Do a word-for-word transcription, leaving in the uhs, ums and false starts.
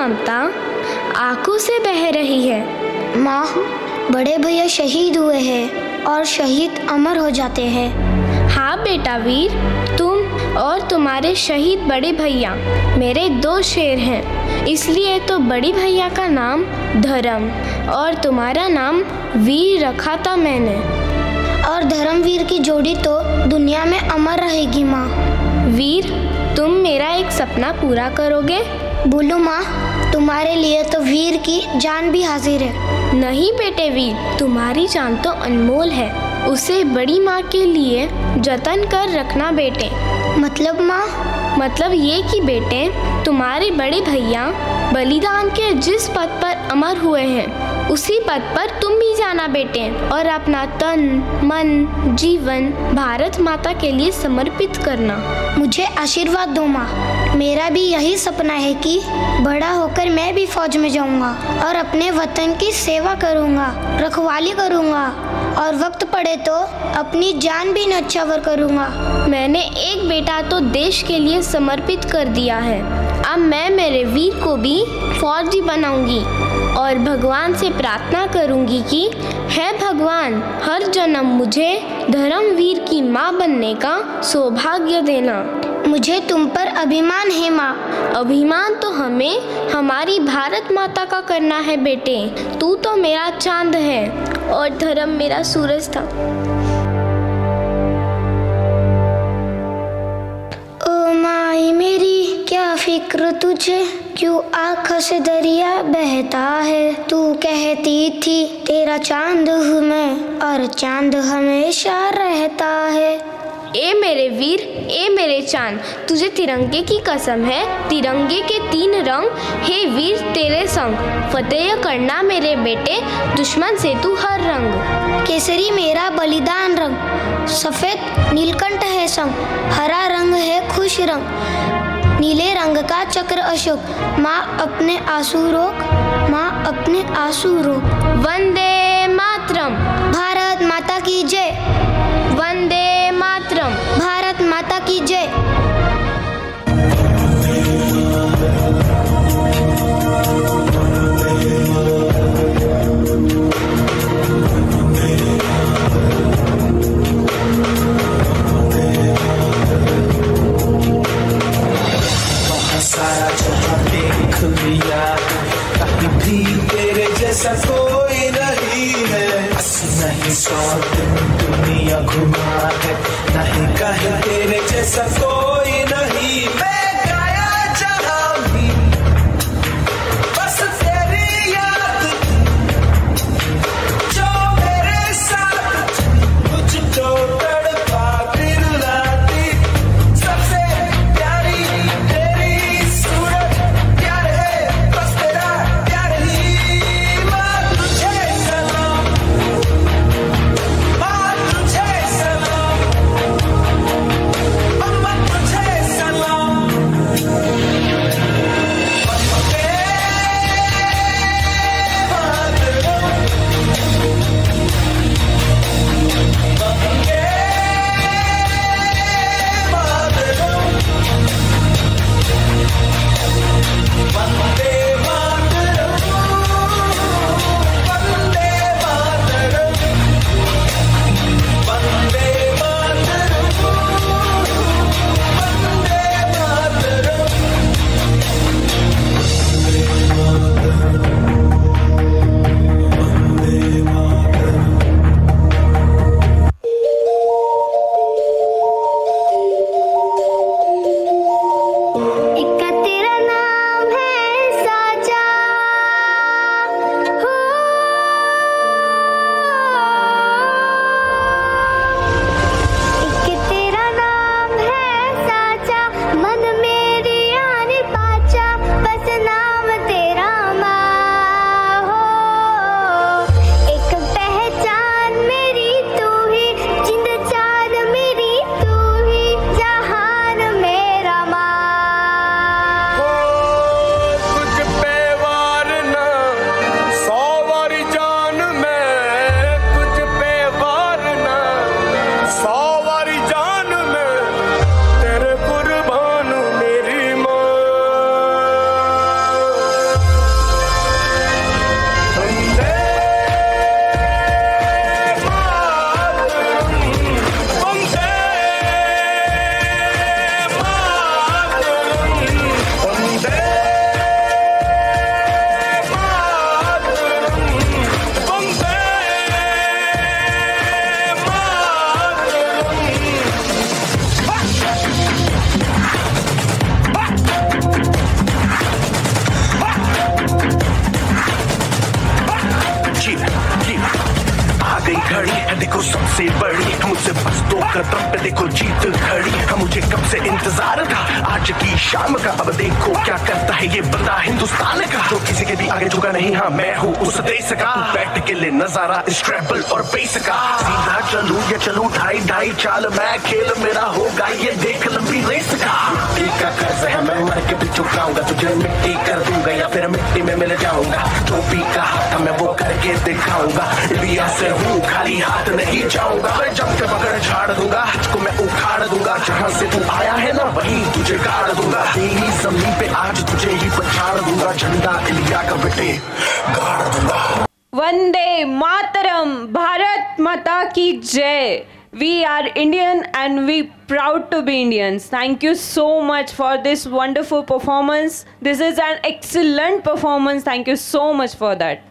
ममता आंखों से बह रही है। माँ, बड़े भैया शहीद हुए हैं और शहीद अमर हो जाते हैं। हाँ बेटा वीर, तुम और तुम्हारे शहीद बड़े भैया मेरे दो शेर हैं, इसलिए तो बड़ी भैया का नाम धर्म और तुम्हारा नाम वीर रखा था मैंने। और धर्मवीर की जोड़ी तो दुनिया में अमर रहेगी माँ। वीर, तुम मेरा एक सपना पूरा करोगे? बोलो माँ, तुम्हारे लिए तो वीर की जान भी हाजिर है। नहीं बेटे वीर, तुम्हारी जान तो अनमोल है, उसे बड़ी माँ के लिए जतन कर रखना बेटे। मतलब माँ? मतलब ये कि बेटे, तुम्हारे बड़े भैया बलिदान के जिस पद पर अमर हुए हैं उसी पद पर तुम भी जाना बेटे, और अपना तन मन जीवन भारत माता के लिए समर्पित करना। मुझे आशीर्वाद दो माँ। मेरा भी यही सपना है कि बड़ा होकर मैं भी फौज में जाऊंगा और अपने वतन की सेवा करूंगा, रखवाली करूंगा और वक्त पड़े तो अपनी जान भी न्यौछावर करूंगा। मैंने एक बेटा तो देश के लिए समर्पित कर दिया है, अब मैं मेरे वीर को भी फौजी बनाऊंगी और भगवान से प्रार्थना करूंगी कि हे भगवान, हर जन्म मुझे धर्मवीर की माँ बनने का सौभाग्य देना। मुझे तुम पर अभिमान है माँ। अभिमान तो हमें हमारी भारत माता का करना है बेटे। तू तो मेरा चांद है और धर्म मेरा सूरज था। ओ माई मेरी, क्या फिक्र तुझे, क्यों आँख से दरिया बहता है। तू कहती थी तेरा चांद हूँ मैं और चांद हमेशा रहता है। ए मेरे वीर, ए मेरे चांद, तुझे तिरंगे की कसम है, तिरंगे के तीन रंग हे वीर तेरे संग, फतेह करना मेरे बेटे दुश्मन से तू हर रंग। केसरी मेरा बलिदान रंग, सफेद नीलकंठ है संग, हरा रंग है खुश रंग, नीले रंग का चक्र अशोक। माँ अपने आंसू रोक, माँ अपने आंसू रोक। वंदे मातरम। भारत माता की जय। वंदे मातरम। भारत माता की जय। सारा जहां देख लिया, कहीं भी तेरे जैसा कोई नहीं है। नहीं सौ दिन दुनिया घुमा है, नहीं कहीं तेरे जैसा कोई नहीं। मैं गाया जहां भी बस तेरी याद, जो मेरे साथ मुझको तड़पा दिल लाती। सबसे प्यारी तेरी सूरत, प्यार है बस तेरा प्यार ही। माँ तुझे सलाम, माँ तुझे सलाम, अम्मा जीत खड़ी है, मुझे कब से इंतजार था आज की शाम का। अब देखो क्या करता है ये बता हिंदुस्तान का, जो किसी के भी आगे झुका नहीं, हाँ मैं हूँ उस देश का। बैठ के ले नजारा इस ट्रैवल और बेस का, सीधा चलूं या चलूं ढाई ढाई चाल, मैं खेल मेरा होगा ये देख लंबी रेस का। मिट्टी का कर्ज है मैं मर के भी चुकाऊंगा, तुझे मिट्टी कर दूंगा या फिर मिट्टी में मिल जाऊंगा। जो भी कहा था मैं वो करके दिखाऊंगा, इंडिया से हूँ खाली हाथ नहीं जाऊंगा। मैं जब के बगैर झाड़ दूंगा, तुझको मैं उखाड़ दूंगा, जहाँ से तू आया है ना वहीं तुझे गाड़ दूंगा। तेरी जमीन पे आज तुझे ही पछाड़ दूंगा, झंडा इंडिया का बेटे गाड़ दूंगा। वंदे मातरम, भारत माता की जय। We are Indian and we proud to be Indians. Thank you so much for this wonderful performance. This is an excellent performance. Thank you so much for that.